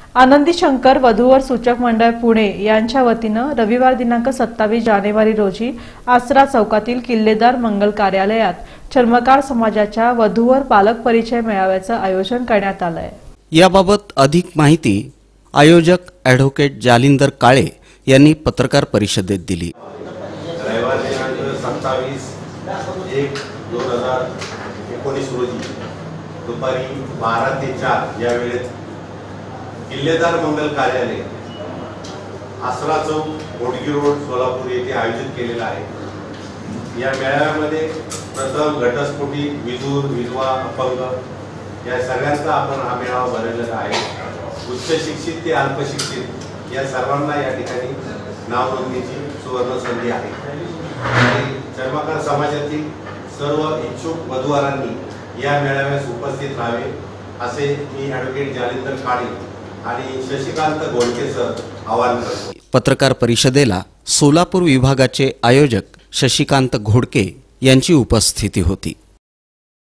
आनंदी शंकर वधूवर सूचक मंडळ पुणे यांच्या वतीनं रविवार दिनांक 27 जानेवारी रोजी आसरा चौकातील किल्लेदार मंगल कार्यालयात चर्मकार समाजाच्या वधूवर पालक परिचय मेळाव्याचं आयोजन करण्यात आलं आहे। याबाबत अधिक माहिती आयोजक ॲडव्होकेट जालिंदर काळे यांनी पत्रकार परिषदेत दिली। रविवार दिनांक 27/1/2019 रोजी दुपारी 12 ते 4 या वेळेत किल्लेदार मंगल कार्यालय आसरा चौक घोडगी रोड सोलापूर येथे आयोजित केलेला आहे। या मेळाव्यामध्ये प्रथम घटस्फोटी विधूर विधवा अपंग या सगळ्यांचा आपण हा मेळावा भरवलेला आहे। उच्च शिक्षित ते अल्पशिक्षित या सर्वांना या ठिकाणी नाव नोंदणीची सुवर्ण संधी आहे। चर्मकार समाजातील सर्व इच्छुक वधूवरांनी या मेळाव्यास उपस्थित राहावे असे मी ॲडव्होकेट जालिंदर काळे आणि शशिकांत घोडके सर आवाहन करतो। पत्रकार परिषदेला सोलापूर विभागाचे आयोजक शशिकांत घोडके यांची उपस्थिती होती।